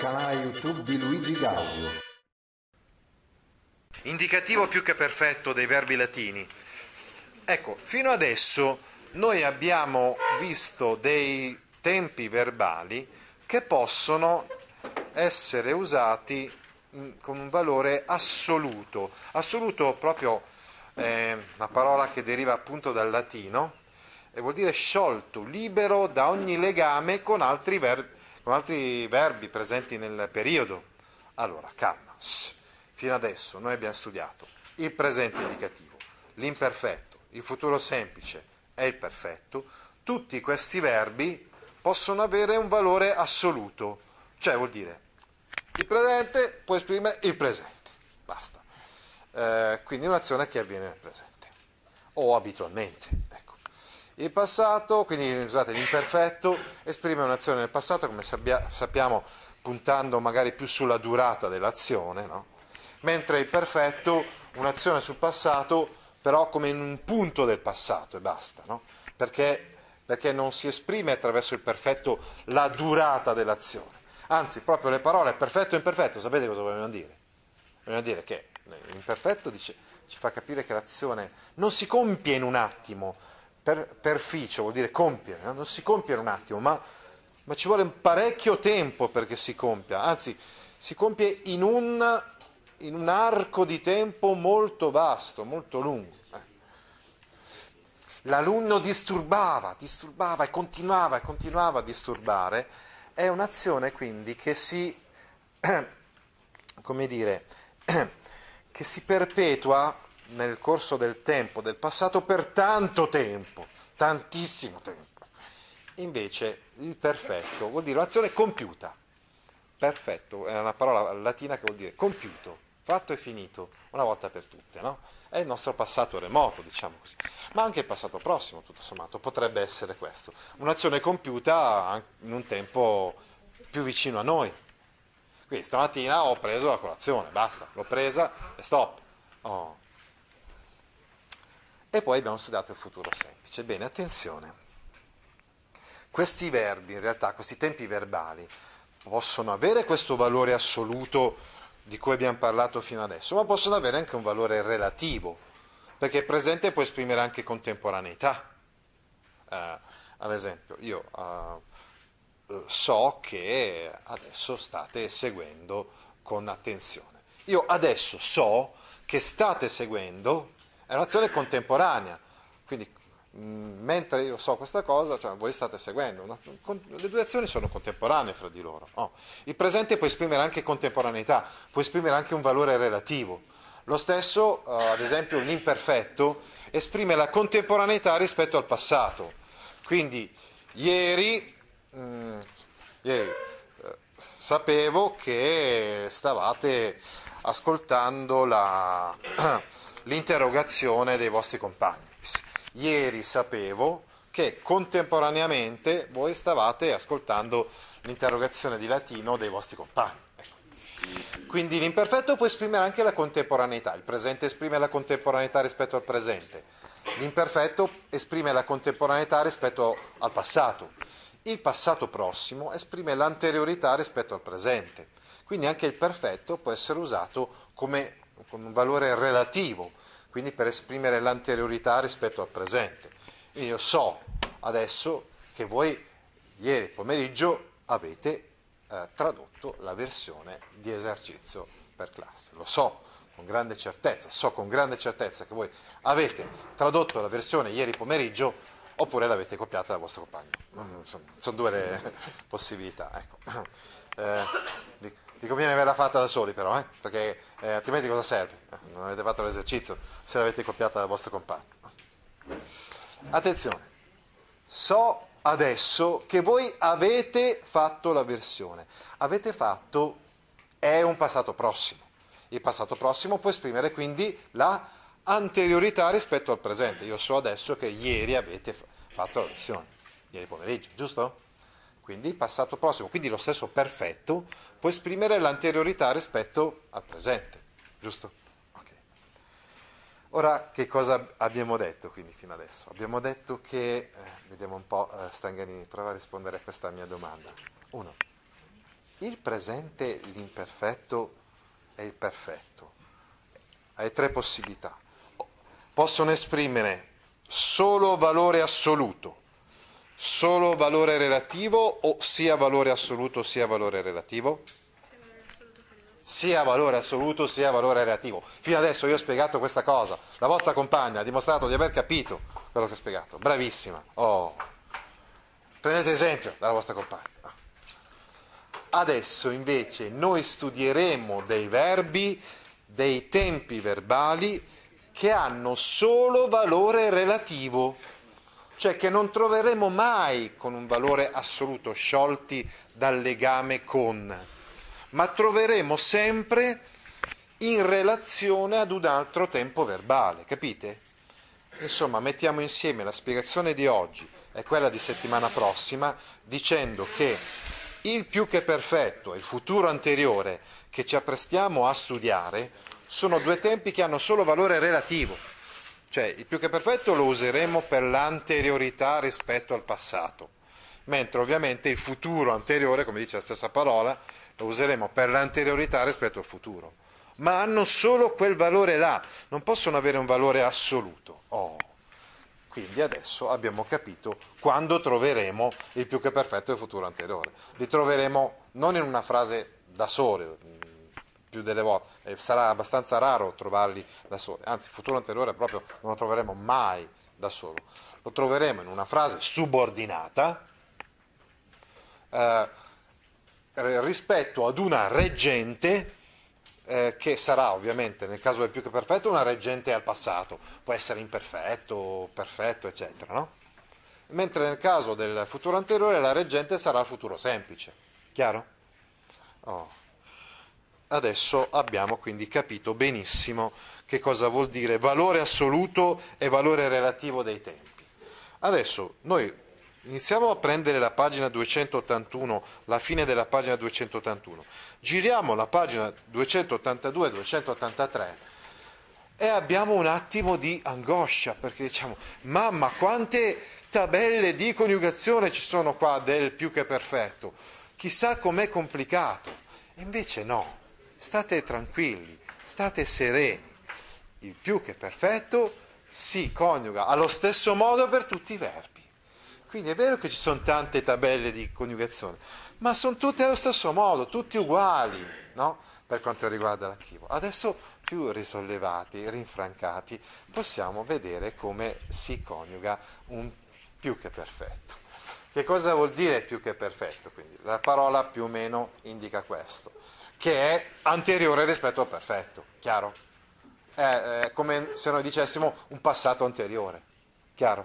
Canale YouTube di Luigi Gaudio. Indicativo più che perfetto dei verbi latini. Ecco, fino adesso noi abbiamo visto dei tempi verbali che possono essere usati con un valore assoluto. Assoluto proprio una parola che deriva appunto dal latino e vuol dire sciolto, libero da ogni legame con altri verbi presenti nel periodo. Allora, calma. Fino adesso noi abbiamo studiato il presente indicativo, l'imperfetto, il futuro semplice e il perfetto. Tutti questi verbi possono avere un valore assoluto, cioè vuol dire il presente può esprimere il presente, basta. Quindi un'azione che avviene nel presente, o abitualmente. Ecco. Il passato, quindi scusate, l'imperfetto esprime un'azione nel passato, come sappiamo, puntando magari più sulla durata dell'azione, no? Mentre il perfetto, un'azione sul passato, però come in un punto del passato e basta, no? Perché non si esprime attraverso il perfetto la durata dell'azione. Anzi, proprio le parole perfetto e imperfetto, sapete cosa vogliono dire? Vogliono dire che l'imperfetto ci fa capire che l'azione non si compie in un attimo, perficio vuol dire compiere, no? Non si compie in un attimo, ma ci vuole un parecchio tempo perché si compia, anzi si compie in un arco di tempo molto vasto, molto lungo. L'alunno disturbava e continuava a disturbare, è un'azione quindi che come dire, che si perpetua nel corso del tempo, del passato, per tanto tempo, tantissimo tempo. Invece il perfetto vuol dire un'azione compiuta. Perfetto è una parola latina che vuol dire compiuto, fatto e finito, una volta per tutte, no? È il nostro passato remoto, diciamo così. Ma anche il passato prossimo, tutto sommato, potrebbe essere questo. Un'azione compiuta in un tempo più vicino a noi. Quindi stamattina ho preso la colazione, basta, l'ho presa e stop. Oh. E poi abbiamo studiato il futuro semplice. Bene, attenzione. Questi verbi, in realtà, questi tempi verbali, possono avere questo valore assoluto di cui abbiamo parlato fino adesso, ma possono avere anche un valore relativo, perché il presente può esprimere anche contemporaneità. Ad esempio, io so che adesso state seguendo con attenzione. Io adesso so che state seguendo, è un'azione contemporanea, quindi mentre io so questa cosa, cioè voi state seguendo, le due azioni sono contemporanee fra di loro. Oh. Il presente può esprimere anche contemporaneità, può esprimere anche un valore relativo. Lo stesso, ad esempio, l'imperfetto esprime la contemporaneità rispetto al passato. Quindi ieri sapevo che stavate ascoltando l'interrogazione dei vostri compagni. Ieri sapevo che contemporaneamente voi stavate ascoltando l'interrogazione di latino dei vostri compagni. Ecco. Quindi l'imperfetto può esprimere anche la contemporaneità, il presente esprime la contemporaneità rispetto al presente, l'imperfetto esprime la contemporaneità rispetto al passato, il passato prossimo esprime l'anteriorità rispetto al presente, quindi anche il perfetto può essere usato con un valore relativo, quindi per esprimere l'anteriorità rispetto al presente. Io so adesso che voi ieri pomeriggio avete tradotto la versione di esercizio per classe. Lo so con grande certezza, che voi avete tradotto la versione ieri pomeriggio oppure l'avete copiata dal vostro compagno. Sono due le possibilità. Ecco. Vi conviene averla fatta da soli però, perché altrimenti cosa serve? Non avete fatto l'esercizio se l'avete copiata dal vostro compagno. Attenzione, so adesso che voi avete fatto la versione. Avete fatto è un passato prossimo. Il passato prossimo può esprimere quindi la anteriorità rispetto al presente. Io so adesso che ieri avete fatto la versione, ieri pomeriggio, giusto? Quindi il passato prossimo, quindi lo stesso perfetto, può esprimere l'anteriorità rispetto al presente, giusto? Ok. Ora, che cosa abbiamo detto quindi fino adesso? Abbiamo detto che, vediamo un po', Stanganini, prova a rispondere a questa mia domanda. 1. il presente, l'imperfetto e il perfetto. Hai tre possibilità. Possono esprimere solo valore assoluto, solo valore relativo o sia valore assoluto sia valore relativo? Sia valore assoluto sia valore relativo. Fino adesso io ho spiegato questa cosa, la vostra compagna ha dimostrato di aver capito quello che ho spiegato, bravissima. Oh. Prendete esempio dalla vostra compagna. Adesso invece noi studieremo dei verbi, dei tempi verbali che hanno solo valore relativo, cioè che non troveremo mai con un valore assoluto, sciolti dal legame con, ma troveremo sempre in relazione ad un altro tempo verbale, capite? Insomma, mettiamo insieme la spiegazione di oggi e quella di settimana prossima dicendo che il più che perfetto e il futuro anteriore che ci apprestiamo a studiare sono due tempi che hanno solo valore relativo, cioè il più che perfetto lo useremo per l'anteriorità rispetto al passato, mentre ovviamente il futuro anteriore, come dice la stessa parola, lo useremo per l'anteriorità rispetto al futuro, ma hanno solo quel valore là, non possono avere un valore assoluto. Oh. Quindi adesso abbiamo capito quando troveremo il più che perfetto e il futuro anteriore. Li troveremo non in una frase da sole, più delle volte, sarà abbastanza raro trovarli da soli, anzi il futuro anteriore proprio non lo troveremo mai da solo. Lo troveremo in una frase subordinata rispetto ad una reggente che sarà ovviamente nel caso del più che perfetto una reggente al passato, può essere imperfetto, perfetto, eccetera, no? Mentre nel caso del futuro anteriore la reggente sarà il futuro semplice, chiaro? Oh. Adesso abbiamo quindi capito benissimo che cosa vuol dire valore assoluto e valore relativo dei tempi. Adesso noi iniziamo a prendere la pagina 281, la fine della pagina 281, giriamo la pagina 282-283 e abbiamo un attimo di angoscia perché diciamo, mamma quante tabelle di coniugazione ci sono qua del più che perfetto, chissà com'è complicato. Invece no, state tranquilli, state sereni, il più che perfetto si coniuga allo stesso modo per tutti i verbi. Quindi è vero che ci sono tante tabelle di coniugazione, ma sono tutte allo stesso modo, tutti uguali, no? Per quanto riguarda l'attivo. Adesso, più risollevati, rinfrancati, possiamo vedere come si coniuga un più che perfetto. Che cosa vuol dire più che perfetto? Quindi la parola più o meno indica questo, che è anteriore rispetto al perfetto, chiaro? È come se noi dicessimo un passato anteriore, chiaro?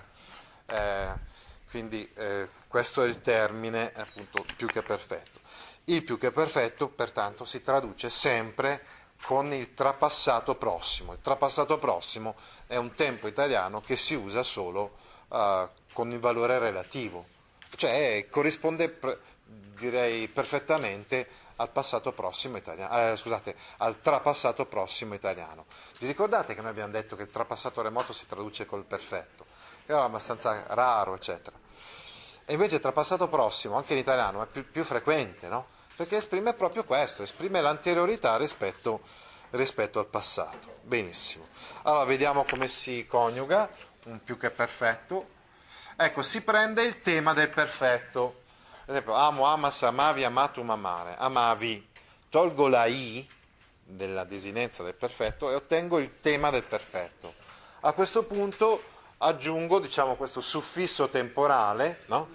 Quindi questo è il termine appunto più che perfetto. Il più che perfetto pertanto si traduce sempre con il trapassato prossimo. Il trapassato prossimo è un tempo italiano che si usa solo con il valore relativo, cioè corrisponde direi perfettamente al passato prossimo italiano, al trapassato prossimo italiano. Vi ricordate che noi abbiamo detto che il trapassato remoto si traduce col perfetto? Era abbastanza raro, eccetera. E invece il trapassato prossimo, anche in italiano, è più frequente, no? Perché esprime proprio questo, esprime l'anteriorità rispetto al passato. Benissimo. Allora, vediamo come si coniuga un più che perfetto. Ecco, si prende il tema del perfetto. Ad esempio, amo, amas, amavi, amatum, amare. Amavi. Tolgo la i della desinenza del perfetto e ottengo il tema del perfetto. A questo punto aggiungo, diciamo, questo suffisso temporale, no?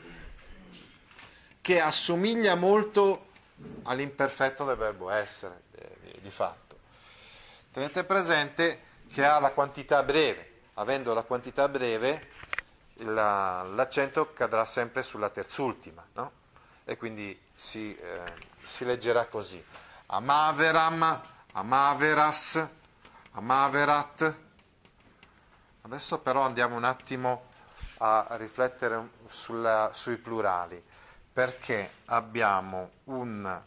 Che assomiglia molto all'imperfetto del verbo essere, di fatto. Tenete presente che ha la quantità breve. Avendo la quantità breve, l'accento cadrà sempre sulla terzultima, no? E quindi si leggerà così. Amaveram, amaveras, amaverat. Adesso però andiamo un attimo a riflettere sui plurali, perché abbiamo un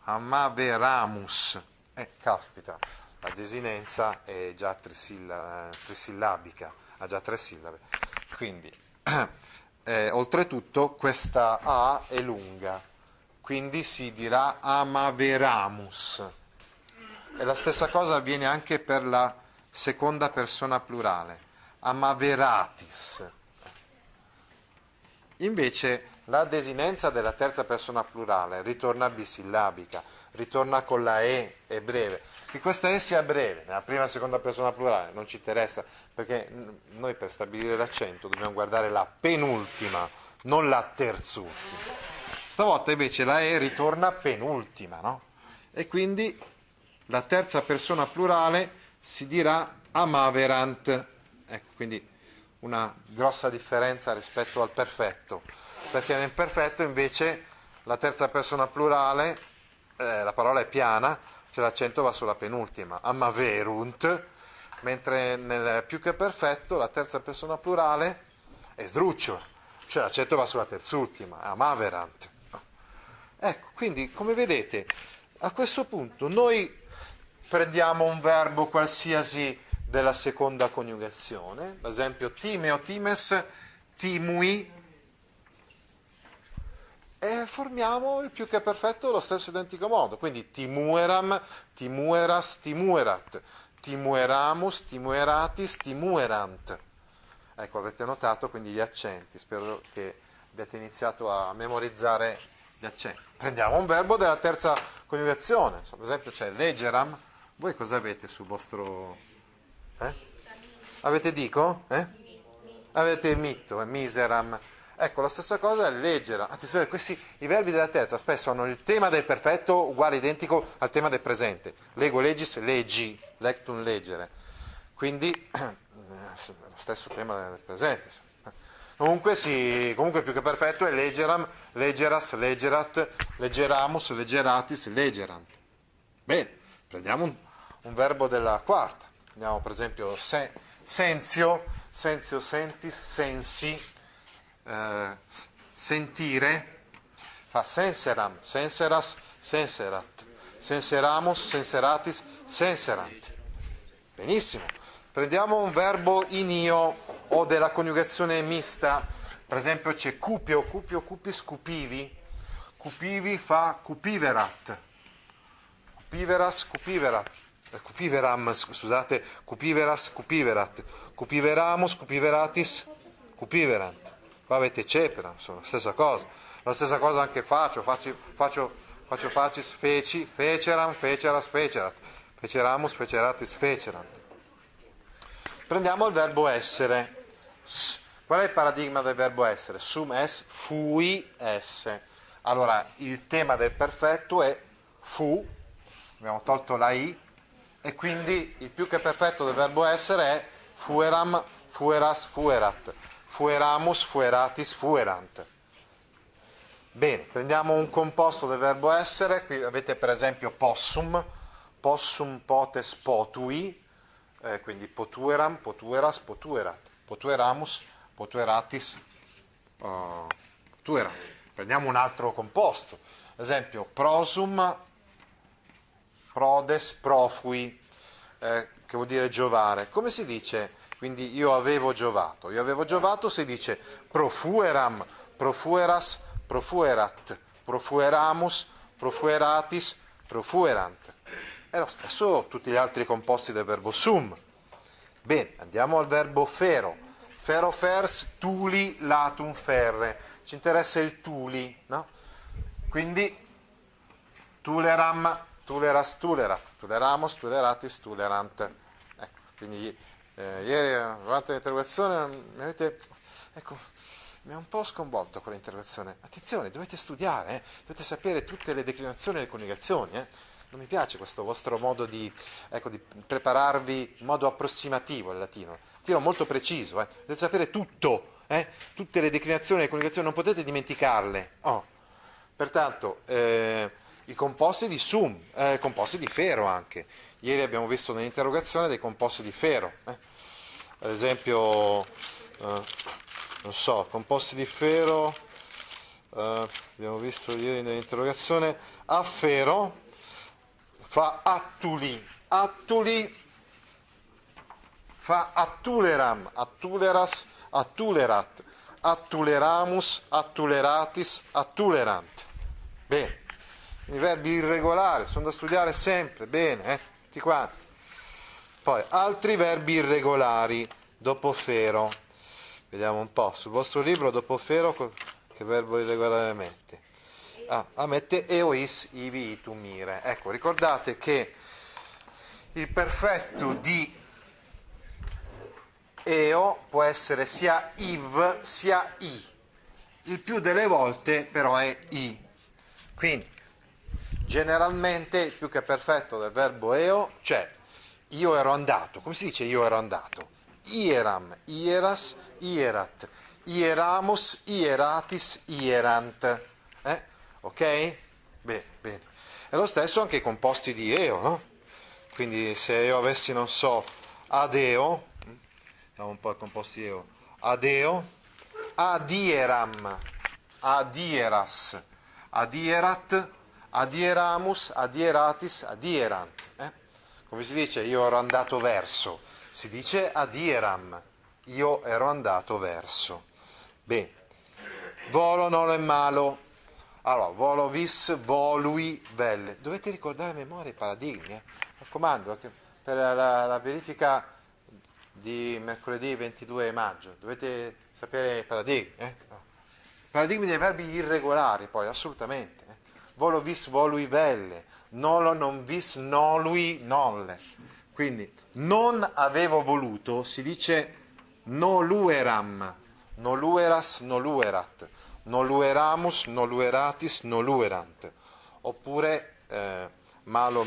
amaveramus, caspita, la desinenza è già trisillabica, ha già tre sillabe, quindi oltretutto questa A è lunga, quindi si dirà amaveramus. E la stessa cosa avviene anche per la seconda persona plurale, amaveratis. Invece la desinenza della terza persona plurale ritorna bisillabica, ritorna con la è breve. Che questa E sia breve, nella prima e seconda persona plurale, non ci interessa, perché noi per stabilire l'accento dobbiamo guardare la penultima, non la terzultima. Stavolta invece la E ritorna penultima, no? E quindi la terza persona plurale si dirà amaverant. Ecco, quindi una grossa differenza rispetto al perfetto, perché nel perfetto invece la terza persona plurale, la parola è piana, cioè l'accento va sulla penultima, amaverunt, mentre nel più che perfetto la terza persona plurale è sdrucciola, cioè l'accento va sulla terzultima, amaverant. Ecco, quindi come vedete a questo punto noi prendiamo un verbo qualsiasi della seconda coniugazione, ad esempio timeo, times, timui, e formiamo il più che perfetto allo stesso identico modo, quindi timueram, timueras, timuerat, timueramus, timueratis, timuerant. Ecco, avete notato quindi gli accenti, spero che abbiate iniziato a memorizzare gli accenti. Prendiamo un verbo della terza coniugazione, ad esempio c'è legeram. Voi cosa avete sul vostro... Avete dico? Avete mitto, miseram. Ecco, la stessa cosa è leggera. Attenzione, i verbi della terza spesso hanno il tema del perfetto uguale, identico al tema del presente. Lego, legis, leggi, lectum, leggere. Quindi, lo stesso tema del presente. Comunque più che perfetto è leggeram, leggeras, leggerat, leggeramus, leggeratis, leggerant. Bene, prendiamo un verbo della quarta. Andiamo per esempio sensio, sentis, sensi, sentire, fa senseram, senseras, senserat, senseramus, senseratis, senserant. Benissimo. Prendiamo un verbo in io o della coniugazione mista, per esempio c'è cupio, cupio, cupis, cupivi, cupivi fa cupiverat, cupiveras, cupiverat, cupiveram, scusate, cupiveras, cupiverat, cupiveramus, cupiveratis, cupiverant. Qua avete cepera, insomma, stessa cosa. La stessa cosa anche faccio facis, feci, feceram, feceras, fecerat, feceramus, feceratis, fecerant. Prendiamo il verbo essere. Qual è il paradigma del verbo essere? Sum es, fui esse. Allora, il tema del perfetto è fu, abbiamo tolto la i, e quindi il più che perfetto del verbo essere è fueram, fueras, fuerat, fueramus, fueratis, fuerant. Bene, prendiamo un composto del verbo essere, qui avete per esempio possum, possum, potes, potui, quindi potueram, potueras, potuerat, potueramus, potueratis, potuerat. Prendiamo un altro composto, ad esempio prosum, prodes, profui, che vuol dire giovare. Come si dice? Quindi io avevo giovato si dice profueram, profueras, profuerat, profueramus, profueratis, profuerant. È lo stesso tutti gli altri composti del verbo sum. Bene, andiamo al verbo fero. Fero fers, tuli, latum ferre. Ci interessa il tuli, no? Quindi tuleram, tuleras, tulerat, tuleramus, tuleratis, tulerant. Ecco, quindi ieri durante l'interrogazione mi ha un po' sconvolto quell'interrogazione. Attenzione, dovete studiare, dovete sapere tutte le declinazioni e le coniugazioni. Non mi piace questo vostro modo di prepararvi in modo approssimativo al latino. Latino molto preciso, dovete sapere tutto, tutte le declinazioni e le coniugazioni, non potete dimenticarle. Pertanto, i composti di sum, composti di fero anche. Ieri abbiamo visto nell'interrogazione dei composti di fero. Ad esempio, non so, composti di fero, abbiamo visto ieri nell'interrogazione, affero, fa attuli, attuli fa attuleram, attuleras, attulerat, attuleramus, attuleratis, attulerant. Bene, I verbi irregolari sono da studiare sempre, bene, tutti quanti. Poi altri verbi irregolari, dopo fero. Vediamo un po', sul vostro libro dopo fero che verbo irregolare mette? Mette eois ivi itum ire. Ecco, ricordate che il perfetto di eo può essere sia iv sia i. Il più delle volte però è i. Quindi generalmente il più che perfetto del verbo eo c'è io ero andato. Come si dice io ero andato? Ieram, ieras, ierat, ieramus, ieratis, ierant. Ok? Bene, bene. È lo stesso anche i composti di eo, no? Quindi se io avessi, non so, adeo, vediamo un po' i composti di eo, adeo, adieram, adieras, adierat, adieramus, adieratis, adierant. Come si dice io ero andato verso? Si dice adieram, io ero andato verso. Bene. Volo, nolo e malo. Allora, volo, vis, volui, velle. Dovete ricordare a memoria i paradigmi, Mi raccomando, per la verifica di mercoledì 22 maggio, dovete sapere i paradigmi, No. Paradigmi dei verbi irregolari, poi, assolutamente. Volo, vis, volui, velle. Nolo, non vis, nolui, nolle. Quindi, non avevo voluto, si dice nolueram, nolueras, noluerat, nolueramus, nolueratis, noluerant. Oppure malo,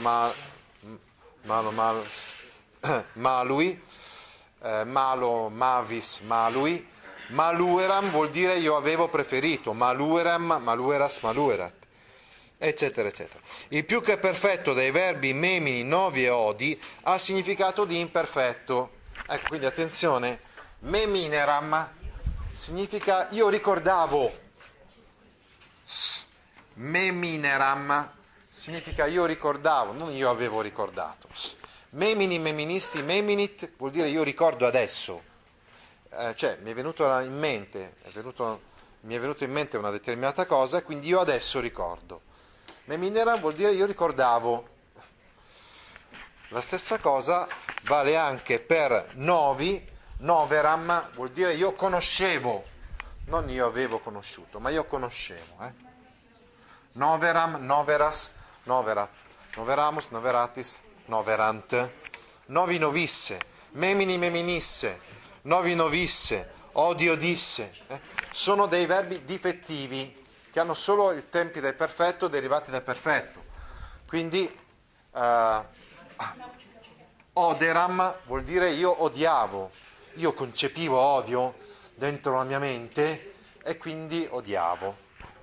malui, malo, mavis, malui. Malueram vuol dire io avevo preferito, malueram, malueras, maluerat, eccetera, eccetera. Il più che perfetto dei verbi memini, novi e odi ha significato di imperfetto. Ecco, quindi attenzione, memineram significa io ricordavo, memineram significa io ricordavo, non io avevo ricordato. Memini, meministi, meminit vuol dire io ricordo adesso. Cioè mi è venuto in mente, mi è venuto in mente una determinata cosa, quindi io adesso ricordo. Memineram vuol dire io ricordavo. La stessa cosa vale anche per novi. Noveram vuol dire io conoscevo, non io avevo conosciuto, ma io conoscevo. Noveram, noveras, noverat, noveramus, noveratis, noverant. Novi, novisse, memini, meminisse, novi, novisse, odi, odisse. Sono dei verbi difettivi che hanno solo i tempi del perfetto derivati dal perfetto. Quindi oderam vuol dire io odiavo, io concepivo odio dentro la mia mente e quindi odiavo.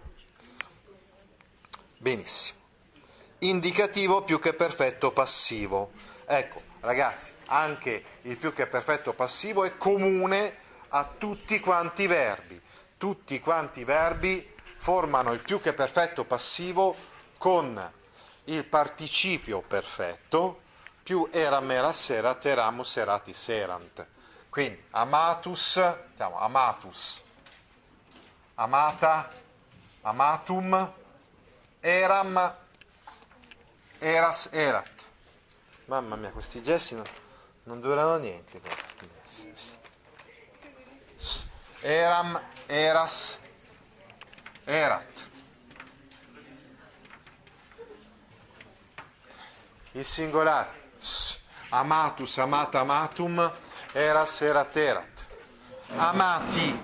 Benissimo. Indicativo più che perfetto passivo. Ecco, ragazzi, anche il più che perfetto passivo è comune a tutti quanti i verbi. Tutti quanti i verbi formano il più che perfetto passivo con il participio perfetto più eram, eras, erat, eramus, eratis, erant. Quindi amatus, amatus, amata, amatum, eram, eras, erat. Mamma mia, questi gesti non durano niente. Eram, eras, erat. Il singolare. Amatus, amata, amatum, eras, erat, erat. Amati,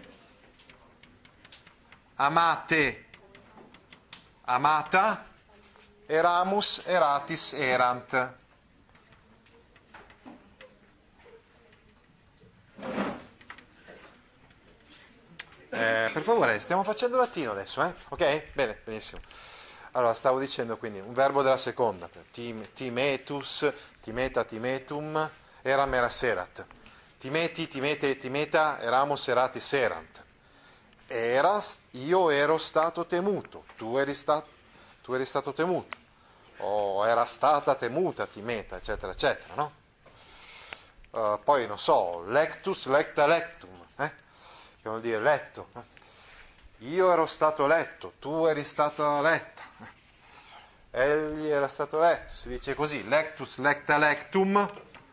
amate, amata, eramus, eratis, erant. Per favore, stiamo facendo latino adesso, ok? Bene, benissimo. Allora, stavo dicendo quindi un verbo della seconda, timetus, timeta, timetum, eram, eras, erat. Timeti, timete, timeta, eramus, eratis, erant. Eras, io ero stato temuto, tu eri stato temuto. O era stata temuta, timeta, eccetera, eccetera, no? Poi, non so, lectus, lecta, lectum, che vuol dire letto. Io ero stato letto, tu eri stata letta. egli era stato letto, si dice così, lectus lecta lectum,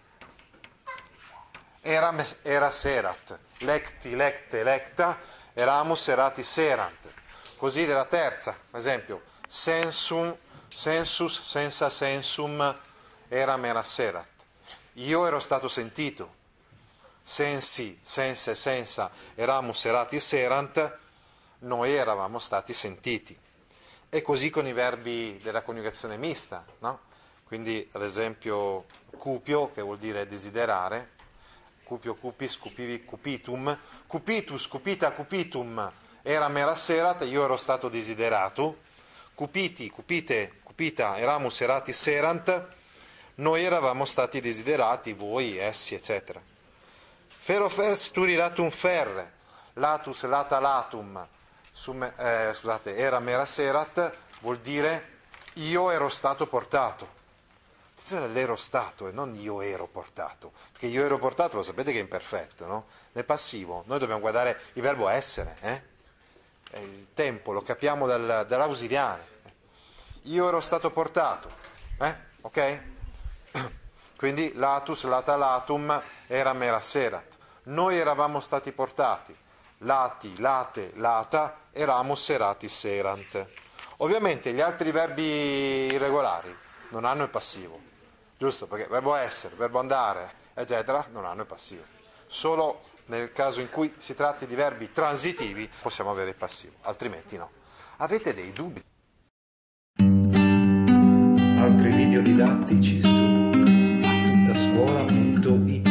era serat, lecti lecte lecta, eramus erati serant. Così della terza, per esempio, sensus senza sensum eram era serat. Io ero stato sentito. Sensi, sense, senza eramus erati serant, noi eravamo stati sentiti. E così con i verbi della coniugazione mista, no? Quindi ad esempio cupio, che vuol dire desiderare, cupio, cupis, cupivi, cupitum, cupitus, cupita, cupitum, eram era serat, io ero stato desiderato, cupiti, cupite, cupita, eramus erati serant, noi eravamo stati desiderati, voi, essi, eccetera. Ferofers turi latum ferre, latus lata latum, eram era serat, vuol dire io ero stato portato. Attenzione all'ero stato e non io ero portato, perché io ero portato lo sapete che è imperfetto, no? Nel passivo noi dobbiamo guardare il verbo essere, il tempo lo capiamo dall'ausiliare. Io ero stato portato, ok? Quindi latus lata latum eram era serat. Noi eravamo stati portati, lati, late, lata, eramus erati serant. Ovviamente gli altri verbi irregolari non hanno il passivo, giusto? Perché verbo essere, verbo andare, eccetera, non hanno il passivo. Solo nel caso in cui si tratti di verbi transitivi possiamo avere il passivo, altrimenti no. Avete dei dubbi? Altri video didattici su attutascuola.it